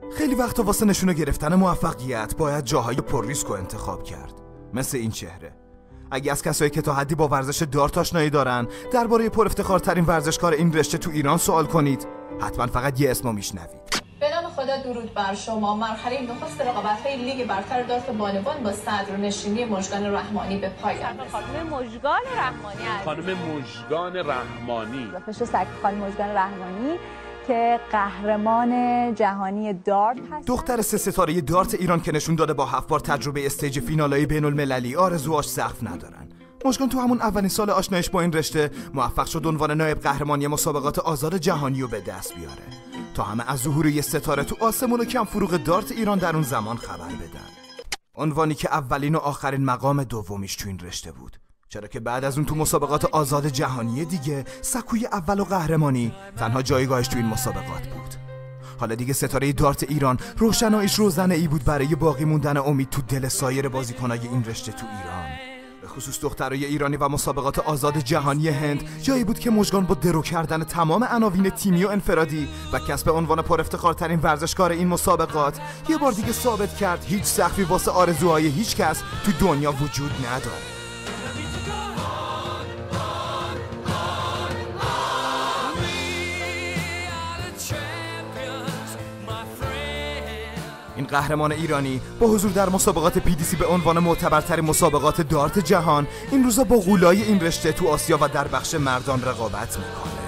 خیلی وقتا واسه نشونه گرفتن موفقیت باید جاهای پر ریسک رو انتخاب کرد، مثل این چهره. اگه از کسایی که تا حدی با ورزش دارت آشنایی دارن درباره پر افتخارترین ورزشکار این رشته تو ایران سوال کنید، حتما فقط یه اسمو میشنوید. به نام خدا، درود بر شما. مرحله نخست رقابت‌های لیگ برتر دارت بانوان با صدرنشینی مژگان رحمانی به پایان رسید. خانم مژگان رحمانی و پشت سگ خانم مژگان رحمانی که قهرمان جهانی دارت هست. دختر 3 ستاره دارت ایران که نشون داده با 7 بار تجربه استیج فینالای بین‌المللی آرزوهاش سقف ندارن. مژگان تو همون اولین سال آشنایش با این رشته موفق شد عنوان نایب قهرمانی مسابقات آزاد جهانی رو به دست بیاره تا همه از ظهور یه ستاره تو آسمون و کم فروغ دارت ایران در اون زمان خبر بدن. عنوانی که اولین و آخرین مقام دومیش تو این رشته بود، چرا که بعد از اون تو مسابقات آزاد جهانی دیگه سکوی اول و قهرمانی تنها جایگاهش تو این مسابقات بود. حالا دیگه ستاره دارت ایران روشناییش روزنه‌ای بود برای باقی موندن امید تو دل سایر بازیکنای این رشته تو ایران، به خصوص دخترای ایرانی و مسابقات آزاد جهانی هند. جایی بود که مژگان با درو کردن تمام عناوین تیمی و انفرادی و کسب عنوان پر افتخارترین ورزشکار این مسابقات یه بار دیگه ثابت کرد هیچ سقفی واسه آرزوهای هیچ کس تو دنیا وجود نداره. این قهرمان ایرانی با حضور در مسابقات PDC به عنوان معتبرترین مسابقات دارت جهان این روزا با غولای این رشته تو آسیا و در بخش مردان رقابت میکنه.